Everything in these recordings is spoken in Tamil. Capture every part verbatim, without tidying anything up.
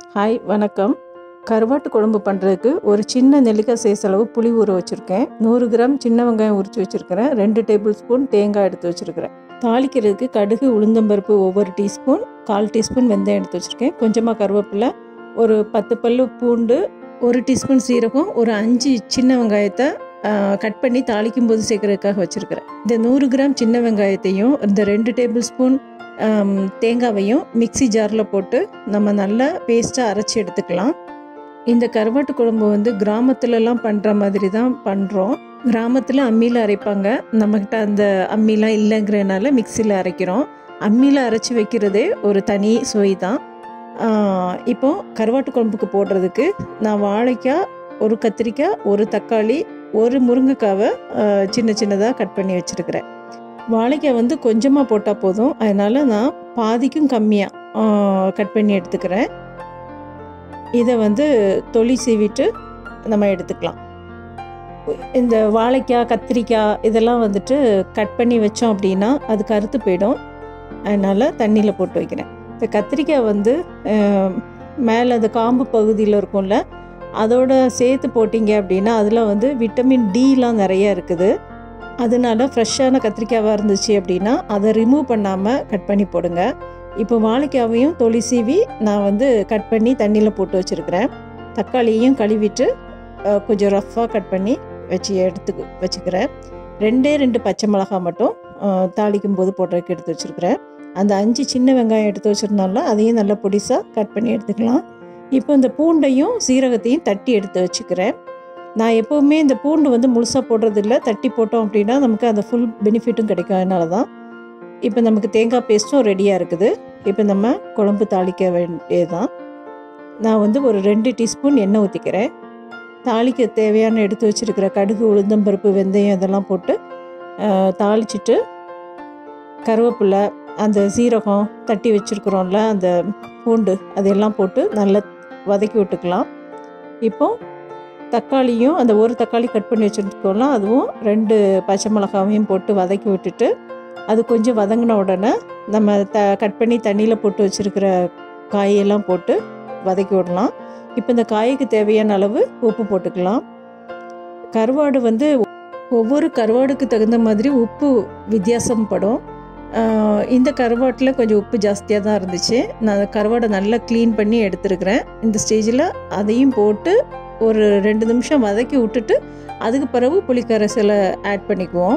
ஹாய் வணக்கம். கருவாட்டு குழம்பு பண்ணுறதுக்கு ஒரு சின்ன நெல்லிக்காய் சைஸ் அளவு புளி ஊற வச்சுருக்கேன். நூறு கிராம் சின்ன வெங்காயம் உரித்து வச்சுருக்கிறேன். ரெண்டு டேபிள் ஸ்பூன் தேங்காய் எடுத்து வச்சுருக்கிறேன். தாளிக்கிறதுக்கு கடுகு, உளுந்தம்பருப்பு ஒவ்வொரு டீஸ்பூன், கால் டீஸ்பூன் வெந்தயம் எடுத்து வச்சுருக்கேன். கொஞ்சமாக கருவேப்பிலை, ஒரு பத்து பல்லு பூண்டு, ஒரு டீஸ்பூன் சீரகம், ஒரு அஞ்சு சின்ன வெங்காயத்தை கட் பண்ணி தாளிக்கும் போது சேர்க்கறதுக்காக வச்சுருக்கிறேன். இந்த நூறு கிராம் சின்ன வெங்காயத்தையும் இந்த ரெண்டு டேபிள் ஸ்பூன் தேங்காவையும் மிக்சி ஜாரில் போட்டு நம்ம நல்லா பேஸ்ட்டாக அரைச்சி எடுத்துக்கலாம். இந்த கருவாட்டு குழம்பு வந்து கிராமத்துலலாம் பண்ணுற மாதிரி தான் பண்ணுறோம். கிராமத்தில் அம்மியில் அரைப்பாங்க. நம்மக்கிட்ட அந்த அம்மிலாம் இல்லைங்கிறனால மிக்சியில் அரைக்கிறோம். அம்மியில் அரைச்சி வைக்கிறதே ஒரு தனி சுவை தான். இப்போது கருவாட்டு குழம்புக்கு போடுறதுக்கு நான் வாழைக்காய், ஒரு கத்திரிக்காய், ஒரு தக்காளி, ஒரு முருங்கைக்காவை சின்ன சின்னதாக கட் பண்ணி வச்சுருக்கிறேன். வாழைக்காய் வந்து கொஞ்சமாக போட்டால் போதும், அதனால் நான் பாதிக்கும் கம்மியாக கட் பண்ணி எடுத்துக்கிறேன். இதை வந்து தொளி சீவிட்டு நம்ம எடுத்துக்கலாம். இந்த வாழைக்காய், கத்திரிக்காய் இதெல்லாம் வந்துட்டு கட் பண்ணி வச்சோம் அப்படின்னா அது கருத்து போயிடும். அதனால் தண்ணியில் போட்டு வைக்கிறேன். இந்த கத்திரிக்காய் வந்து மேலே அந்த காம்பு பகுதியில் இருக்கும்ல, அதோட சேர்த்து போட்டிங்க அப்படின்னா அதில் வந்து விட்டமின் டிலாம் நிறையா இருக்குது. அதனால ஃப்ரெஷ்ஷான கத்திரிக்காவாக இருந்துச்சு அப்படின்னா அதை ரிமூவ் பண்ணாமல் கட் பண்ணி போடுங்க. இப்போ வாழைக்காவையும் தொளி சீவி நான் வந்து கட் பண்ணி தண்ணியில் போட்டு வச்சுருக்கிறேன். தக்காளியையும் கழுவிட்டு கொஞ்சம் ரஃப்பாக கட் பண்ணி வச்சு எடுத்து வச்சுக்கிறேன். ரெண்டே ரெண்டு பச்சை மிளகாய் மட்டும் தாளிக்கும் போது போடுறதுக்கு எடுத்து வச்சுருக்கிறேன். அந்த அஞ்சு சின்ன வெங்காயம் எடுத்து வச்சுருந்தாலும் அதையும் நல்லா பொடிசாக கட் பண்ணி எடுத்துக்கலாம். இப்போ இந்த பூண்டையும் சீரகத்தையும் தட்டி எடுத்து வச்சுக்கிறேன். நான் எப்போவுமே இந்த பூண்டு வந்து முழுசாக போடுறதில்ல, தட்டி போட்டோம் அப்படின்னா நமக்கு அந்த ஃபுல் பெனிஃபிட்டும் கிடைக்கும். அதனால தான். இப்போ நமக்கு தேங்காய் பேஸ்ட்டும் ரெடியாக இருக்குது. இப்போ நம்ம குழம்பு தாளிக்க வேண்டியதுதான். நான் வந்து ஒரு ரெண்டு டீஸ்பூன் எண்ணெய் ஊற்றிக்கிறேன். தாளிக்க தேவையான எடுத்து வச்சுருக்கிற கடுகு, உளுந்தம்பருப்பு, வெந்தயம் இதெல்லாம் போட்டு தாளிச்சிட்டு கருவேப்பிலை, அந்த சீரகம் தட்டி வச்சுருக்குறோம்ல, அந்த பூண்டு அதையெல்லாம் போட்டு நல்லா வதக்கி விட்டுக்கலாம். இப்போது தக்காளியும் அந்த ஒரு தக்காளி கட் பண்ணி வச்சுருக்கோம்ல, அதுவும் ரெண்டு பச்சை மிளகாவையும் போட்டு வதக்கி விட்டுட்டு அது கொஞ்சம் வதங்கின உடனே நம்ம த கட் பண்ணி தண்ணியில் போட்டு வச்சுருக்கிற காயெல்லாம் போட்டு வதக்கி விடலாம். இப்போ இந்த காய்க்கு தேவையான அளவு உப்பு போட்டுக்கலாம். கருவாடு வந்து ஒவ்வொரு கருவாடுக்கு தகுந்த மாதிரி உப்பு வித்தியாசம் படும். இந்த கருவாட்டில் கொஞ்சம் உப்பு ஜாஸ்தியாக தான் இருந்துச்சு. நான் கருவாடை நல்லா க்ளீன் பண்ணி எடுத்துருக்கிறேன். இந்த ஸ்டேஜில் அதையும் போட்டு ஒரு ரெண்டு நிமிஷம் வதக்கி விட்டுட்டு அதுக்கு பிறகு புளிக்கரைசலை ஆட் பண்ணிக்குவோம்.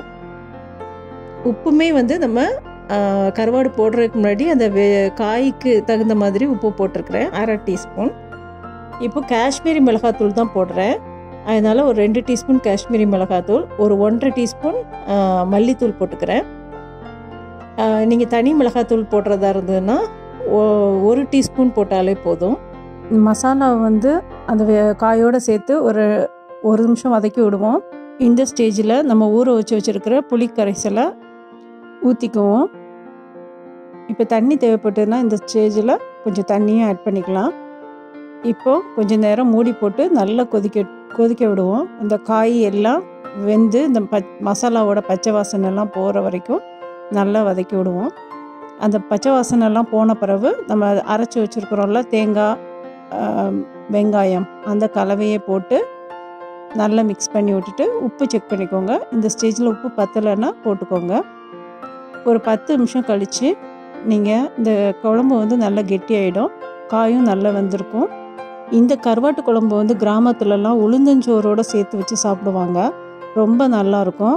உப்புமே வந்து நம்ம கருவாடு போடுறதுக்கு முன்னாடி அந்த வே காய்க்கு தகுந்த மாதிரி உப்பு போட்டிருக்கிறேன், அரை டீஸ்பூன். இப்போ காஷ்மீரி மிளகாத்தூள் தான் போடுறேன். அதனால் ஒரு ரெண்டு டீஸ்பூன் காஷ்மீரி மிளகாத்தூள், ஒரு ஒன்றரை டீஸ்பூன் மல்லித்தூள் போட்டுக்கிறேன். நீங்கள் தனி மிளகாத்தூள் போடுறதா இருந்ததுன்னா ஒரு டீஸ்பூன் போட்டாலே போதும். மசாலா வந்து அந்த காயோடு சேர்த்து ஒரு ஒரு நிமிஷம் வதக்கி விடுவோம். இந்த ஸ்டேஜில் நம்ம ஊற வச்சு வச்சுருக்கிற புளி கரைசலை ஊற்றிக்குவோம். இப்போ தண்ணி தேவைப்பட்டதுன்னா இந்த ஸ்டேஜில் கொஞ்சம் தண்ணியும் ஆட் பண்ணிக்கலாம். இப்போது கொஞ்சம் நேரம் மூடி போட்டு நல்லா கொதிக்க கொதிக்க விடுவோம். அந்த காய் எல்லாம் வெந்து இந்த ப மசாலாவோட பச்சை வாசனைலாம் போகிற வரைக்கும் நல்லா வதக்கி விடுவோம். அந்த பச்சை வாசனைலாம் போன பிறகு நம்ம அரைச்சி வச்சுருக்குறோம்ல தேங்காய், வெங்காயம், அந்த கலவையை போட்டு நல்லா மிக்ஸ் பண்ணி விட்டுட்டு உப்பு செக் பண்ணிக்கோங்க. இந்த ஸ்டேஜில் உப்பு பத்தலைன்னா போட்டுக்கோங்க. ஒரு பத்து நிமிஷம் கழித்து நீங்கள் இந்த குழம்பு வந்து நல்லா கெட்டியாயிடும். காயும் நல்லா வெந்திருக்கும். இந்த கருவாட்டு குழம்பு வந்து கிராமத்துலலாம் உளுந்தஞ்சோரோடு சேர்த்து வச்சு சாப்பிடுவாங்க. ரொம்ப நல்லாயிருக்கும்.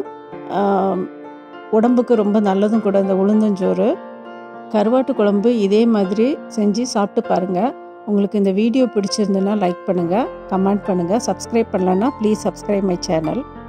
உடம்புக்கு ரொம்ப நல்லதும் கூட இந்த உளுந்தஞ்சோறு. கருவாட்டு குழம்பு இதே மாதிரி செஞ்சு சாப்பிட்டு பாருங்கள். உங்களுக்கு இந்த வீடியோ பிடிச்சிருந்துன்னா லைக் பண்ணுங்கள், கமெண்ட் பண்ணுங்கள். சப்ஸ்கிரைப் பண்ணலன்னா ப்ளீஸ் சப்ஸ்கிரைப் மை சேனல்.